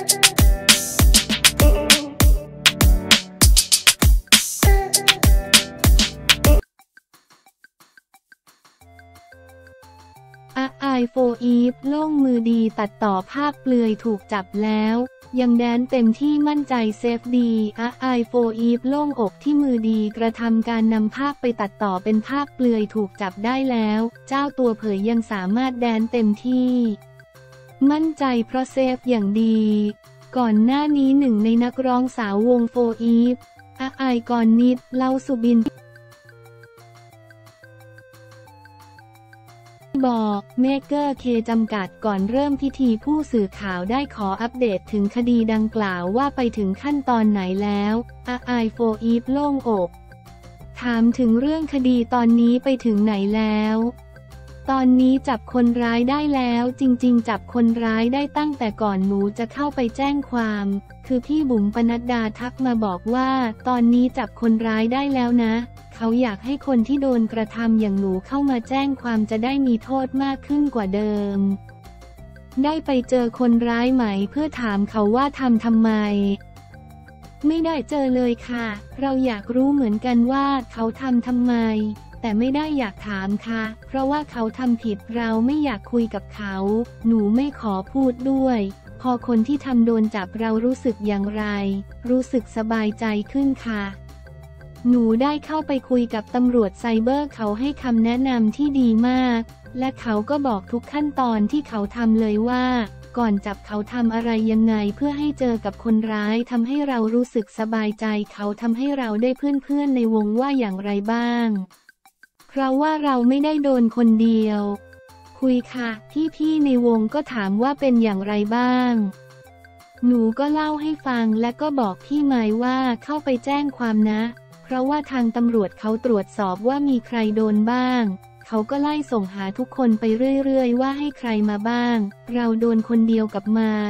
โฟอีฟโล่งมือดีตัดต่อภาพเปลือยถูกจับแล้วยังแดนเต็มที่มั่นใจเซฟดีโฟอีฟโล่งอกที่มือดีกระทำการนำภาพไปตัดต่อเป็นภาพเปลือยถูกจับได้แล้วเจ้าตัวเผยยังสามารถแดนเต็มที่มั่นใจเพราะเซฟอย่างดีก่อนหน้านี้หนึ่งในนักร้องสาววงโฟอีฟก่อนนิดเล่าสุบินบอกเมเกอร์เคจำกัดก่อนเริ่มพิธีผู้สื่อข่าวได้ขออัปเดตถึงคดีดังกล่าวว่าไปถึงขั้นตอนไหนแล้วโฟอีฟโล่งอกถามถึงเรื่องคดีตอนนี้ไปถึงไหนแล้วตอนนี้จับคนร้ายได้แล้วจริงๆจับคนร้ายได้ตั้งแต่ก่อนหนูจะเข้าไปแจ้งความคือพี่บุ๋มปนัดดาทักมาบอกว่าตอนนี้จับคนร้ายได้แล้วนะเขาอยากให้คนที่โดนกระทำอย่างหนูเข้ามาแจ้งความจะได้มีโทษมากขึ้นกว่าเดิมได้ไปเจอคนร้ายไหมเพื่อถามเขาว่าทำไมไม่ได้เจอเลยค่ะเราอยากรู้เหมือนกันว่าเขาทำไมแต่ไม่ได้อยากถามค่ะเพราะว่าเขาทำผิดเราไม่อยากคุยกับเขาหนูไม่ขอพูดด้วยพอคนที่ทำโดนจับเรารู้สึกอย่างไรรู้สึกสบายใจขึ้นค่ะหนูได้เข้าไปคุยกับตำรวจไซเบอร์เขาให้คำแนะนำที่ดีมากและเขาก็บอกทุกขั้นตอนที่เขาทำเลยว่าก่อนจับเขาทำอะไรยังไงเพื่อให้เจอกับคนร้ายทำให้เรารู้สึกสบายใจเขาทำให้เราได้เพื่อนในวงว่าอย่างไรบ้างเพราะว่าเราไม่ได้โดนคนเดียวคุยค่ะพี่ในวงก็ถามว่าเป็นอย่างไรบ้างหนูก็เล่าให้ฟังและก็บอกพี่ไม้ว่าเข้าไปแจ้งความนะเพราะว่าทางตำรวจเขาตรวจสอบว่ามีใครโดนบ้างเขาก็ไล่ส่งหาทุกคนไปเรื่อยๆว่าให้ใครมาบ้างเราโดนคนเดียวกับไม้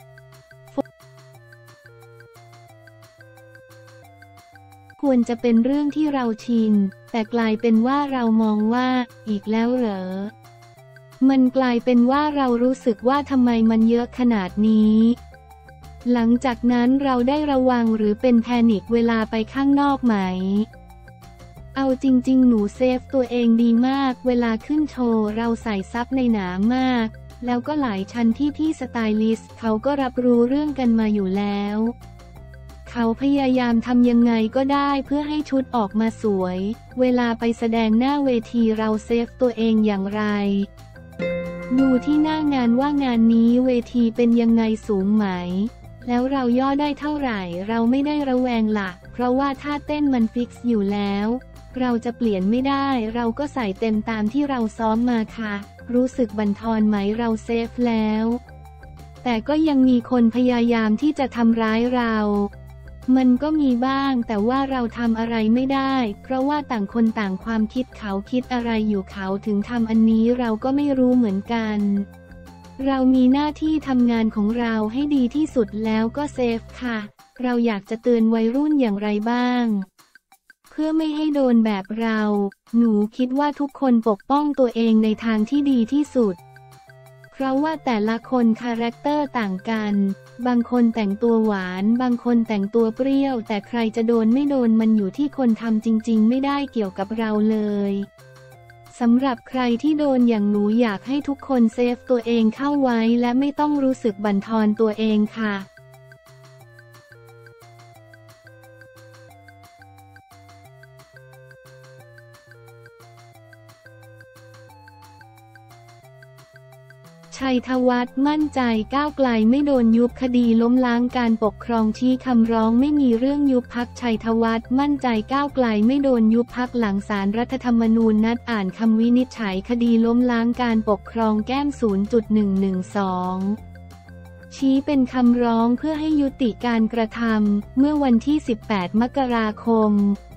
ควรจะเป็นเรื่องที่เราชินแต่กลายเป็นว่าเรามองว่าอีกแล้วเหรอมันกลายเป็นว่าเรารู้สึกว่าทำไมมันเยอะขนาดนี้หลังจากนั้นเราได้ระวังหรือเป็นแพนิคเวลาไปข้างนอกไหมเอาจริงๆหนูเซฟตัวเองดีมากเวลาขึ้นโชว์เราใส่ซับในหนามากแล้วก็หลายชั้นที่พี่สไตลิสต์เขาก็รับรู้เรื่องกันมาอยู่แล้วเขาพยายามทำยังไงก็ได้เพื่อให้ชุดออกมาสวยเวลาไปแสดงหน้าเวทีเราเซฟตัวเองอย่างไรดูที่หน้างานว่างานนี้เวทีเป็นยังไงสูงไหมแล้วเราย่อได้เท่าไหร่เราไม่ได้ระแวงละเพราะว่าท่าเต้นมันฟิกซ์อยู่แล้วเราจะเปลี่ยนไม่ได้เราก็ใส่เต็มตามที่เราซ้อมมาค่ะรู้สึกบั่นทอนไหมเราเซฟแล้วแต่ก็ยังมีคนพยายามที่จะทำร้ายเรามันก็มีบ้างแต่ว่าเราทำอะไรไม่ได้เพราะว่าต่างคนต่างความคิดเขาคิดอะไรอยู่เขาถึงทำอันนี้เราก็ไม่รู้เหมือนกันเรามีหน้าที่ทำงานของเราให้ดีที่สุดแล้วก็เซฟค่ะเราอยากจะเตือนวัยรุ่นอย่างไรบ้างเพื่อไม่ให้โดนแบบเราหนูคิดว่าทุกคนปกป้องตัวเองในทางที่ดีที่สุดเพราะว่าแต่ละคนคาแรคเตอร์ต่างกันบางคนแต่งตัวหวานบางคนแต่งตัวเปรี้ยวแต่ใครจะโดนไม่โดนมันอยู่ที่คนทำจริงๆไม่ได้เกี่ยวกับเราเลยสำหรับใครที่โดนอย่างหนูอยากให้ทุกคนเซฟตัวเองเข้าไว้และไม่ต้องรู้สึกบั่นทอนตัวเองค่ะชัยธวัฒน์มั่นใจก้าวไกลไม่โดนยุบคดีล้มล้างการปกครองชี้คำร้องไม่มีเรื่องยุบพรรคชัยธวัฒน์มั่นใจก้าวไกลไม่โดนยุบพรรคหลังศาลรัฐธรรมนูญนัดอ่านคำวินิจฉัยคดีล้มล้างการปกครองแก้ม 0.112 ชี้เป็นคำร้องเพื่อให้ยุติการกระทำเมื่อวันที่ 18 มกราคม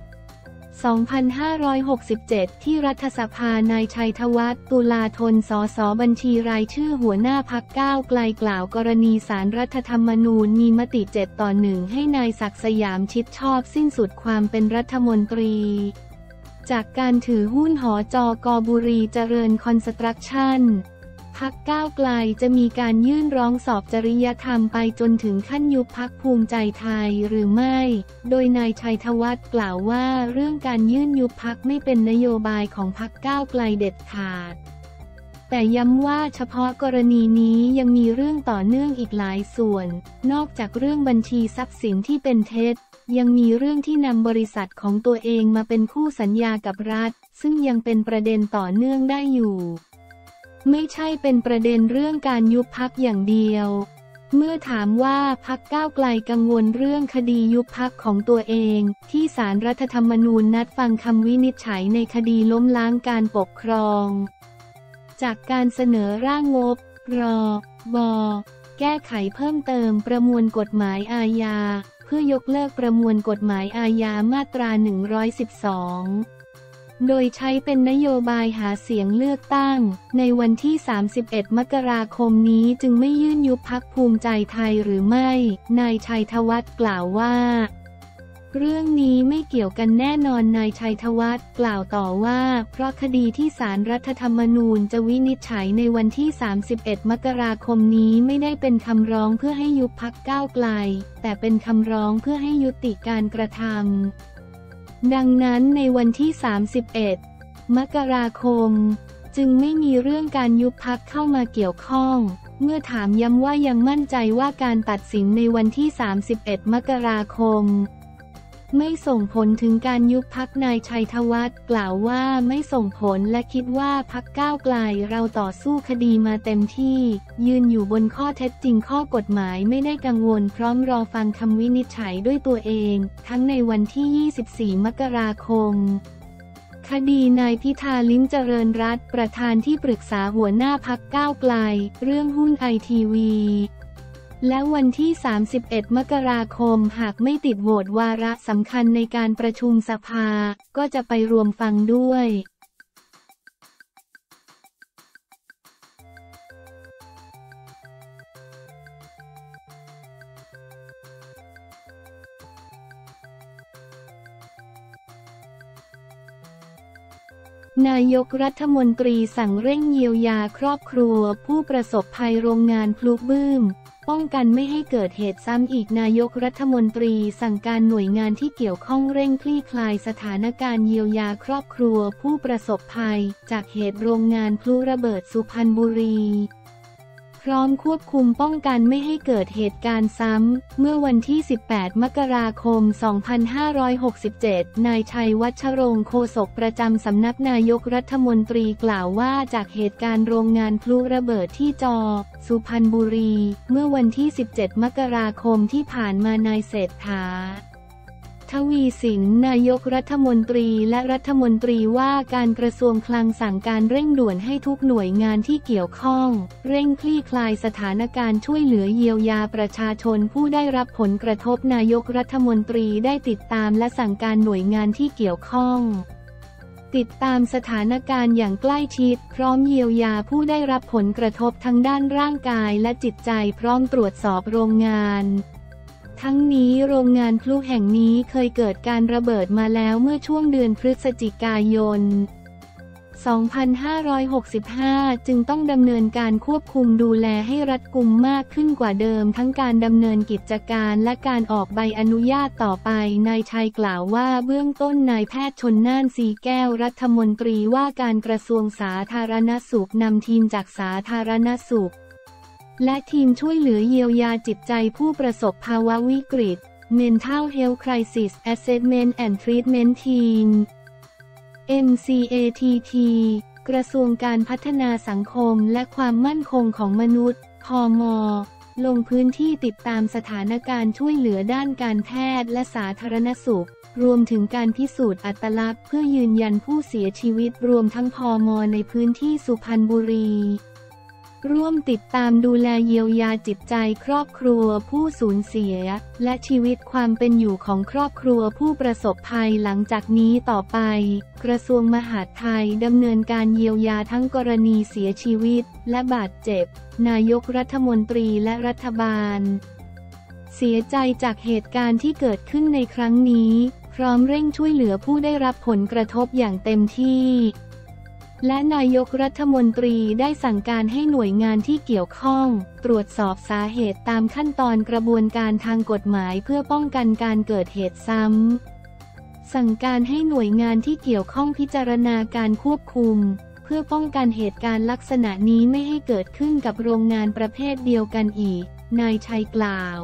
2567 ที่รัฐสภานายชัยธวัฒน์ ตุลาธน สส.บัญชีรายชื่อหัวหน้าพรรคก้าวไกลกล่าวกรณีศาลรัฐธรรมนูญมีมติ 7-1 ให้นายศักดิ์สยามชิดชอบสิ้นสุดความเป็นรัฐมนตรีจากการถือหุ้นหจก.บุรีเจริญคอนสตรัคชั่นพรรคก้าวไกลจะมีการยื่นร้องสอบจริยธรรมไปจนถึงขั้นยุบพรรคภูมิใจไทยหรือไม่โดยนายชัยธวัฒน์กล่าวว่าเรื่องการยื่นยุบพรรคไม่เป็นนโยบายของพรรคก้าวไกลเด็ดขาดแต่ย้ำว่าเฉพาะกรณีนี้ยังมีเรื่องต่อเนื่องอีกหลายส่วนนอกจากเรื่องบัญชีทรัพย์สินที่เป็นเท็จยังมีเรื่องที่นำบริษัทของตัวเองมาเป็นคู่สัญญากับรัฐซึ่งยังเป็นประเด็นต่อเนื่องได้อยู่ไม่ใช่เป็นประเด็นเรื่องการยุบพรรคอย่างเดียวเมื่อถามว่าพรรคก้าวไกลกังวลเรื่องคดียุบพรรคของตัวเองที่ศาลรัฐธรรมนูญนัดฟังคำวินิจฉัยในคดีล้มล้างการปกครองจากการเสนอร่างงบรบแก้ไขเพิ่มเติมประมวลกฎหมายอาญาเพื่อยกเลิกประมวลกฎหมายอาญามาตรา 112 โดยใช้เป็นนโยบายหาเสียงเลือกตั้งในวันที่ 31 มกราคมนี้จึงไม่ยื่นยุบพรรคภูมิใจไทยหรือไม่นายชัยธวัฒน์กล่าวว่าเรื่องนี้ไม่เกี่ยวกันแน่นอนนายชัยธวัฒน์กล่าวต่อว่าเพราะคดีที่ศาลรัฐธรรมนูญจะวินิจฉัยในวันที่ 31 มกราคมนี้ไม่ได้เป็นคำร้องเพื่อให้ยุบพรรคก้าวไกลแต่เป็นคำร้องเพื่อให้ยุติการกระทำดังนั้นในวันที่ 31 มกราคมจึงไม่มีเรื่องการยุบพรรคเข้ามาเกี่ยวข้องเมื่อถามย้ำว่ายังมั่นใจว่าการตัดสินในวันที่ 31 มกราคมไม่ส่งผลถึงการยุบพรรคนายชัยธวัฒน์กล่าวว่าไม่ส่งผลและคิดว่าพรรคก้าวไกลเราต่อสู้คดีมาเต็มที่ยืนอยู่บนข้อเท็จจริงข้อกฎหมายไม่ได้กังวลพร้อมรอฟังคำวินิจฉัยด้วยตัวเองทั้งในวันที่ 24 มกราคมคดีนายพิธาลิ้มเจริญรัตน์ประธานที่ปรึกษาหัวหน้าพรรคก้าวไกลเรื่องหุ้นไอทีวีและวันที่ 31 มกราคมหากไม่ติดโหวตวาระสำคัญในการประชุมสภาก็จะไปรวมฟังด้วยนายกรัฐมนตรีสั่งเร่งเยียวยาครอบครัวผู้ประสบภัยโรงงานพลุบึ้มป้องกันไม่ให้เกิดเหตุซ้ำอีกนายกรัฐมนตรีสั่งการหน่วยงานที่เกี่ยวข้องเร่งคลี่คลายสถานการณ์เยียวยาครอบครัวผู้ประสบภัยจากเหตุโรงงานพลุระเบิดสุพรรณบุรีพร้อมควบคุมป้องกันไม่ให้เกิดเหตุการณ์ซ้ำเมื่อวันที่ 18 มกราคม 2567 นายชัยวัชรงค์โฆษกประจำสำนักนายกรัฐมนตรีกล่าวว่าจากเหตุการณ์โรงงานพลุระเบิดที่สุพรรณบุรีเมื่อวันที่ 17 มกราคมที่ผ่านมานายเศรษฐาทวีสินนายกรัฐมนตรีและรัฐมนตรีว่าการกระทรวงคลังสั่งการเร่งด่วนให้ทุกหน่วยงานที่เกี่ยวข้องเร่งคลี่คลายสถานการณ์ช่วยเหลือเยียวยาประชาชนผู้ได้รับผลกระทบนายกรัฐมนตรีได้ติดตามและสั่งการหน่วยงานที่เกี่ยวข้องติดตามสถานการณ์อย่างใกล้ชิดพร้อมเยียวยาผู้ได้รับผลกระทบทั้งด้านร่างกายและจิตใจพร้อมตรวจสอบโรงงานทั้งนี้โรงงานพลุแห่งนี้เคยเกิดการระเบิดมาแล้วเมื่อช่วงเดือนพฤศจิกายน 2565 จึงต้องดำเนินการควบคุมดูแลให้รัดกุมมากขึ้นกว่าเดิมทั้งการดำเนินกิจการและการออกใบอนุญาตต่อไปนายชัยกล่าวว่าเบื้องต้นนายแพทย์ชลน่านสีแก้วรัฐมนตรีว่าการกระทรวงสาธารณสุขนำทีมจากสาธารณสุขและทีมช่วยเหลือเยียวยาจิตใจผู้ประสบภาวะวิกฤต Mental Health Crisis Assessment and Treatment Team MCATT กระทรวงการพัฒนาสังคมและความมั่นคงของมนุษย์พม.ลงพื้นที่ติดตามสถานการณ์ช่วยเหลือด้านการแพทย์และสาธารณสุขรวมถึงการพิสูจน์อัตลักษณ์เพื่อยืนยันผู้เสียชีวิตรวมทั้งพม.ในพื้นที่สุพรรณบุรีร่วมติดตามดูแลเยียวยาจิตใจครอบครัวผู้สูญเสียและชีวิตความเป็นอยู่ของครอบครัวผู้ประสบภัยหลังจากนี้ต่อไปกระทรวงมหาดไทยดำเนินการเยียวยาทั้งกรณีเสียชีวิตและบาดเจ็บนายกรัฐมนตรีและรัฐบาลเสียใจจากเหตุการณ์ที่เกิดขึ้นในครั้งนี้พร้อมเร่งช่วยเหลือผู้ได้รับผลกระทบอย่างเต็มที่และนายกรัฐมนตรีได้สั่งการให้หน่วยงานที่เกี่ยวข้องตรวจสอบสาเหตุตามขั้นตอนกระบวนการทางกฎหมายเพื่อป้องกันการเกิดเหตุซ้ำสั่งการให้หน่วยงานที่เกี่ยวข้องพิจารณาการควบคุมเพื่อป้องกันเหตุการณ์ลักษณะนี้ไม่ให้เกิดขึ้นกับโรงงานประเภทเดียวกันอีกนายชัยกล่าว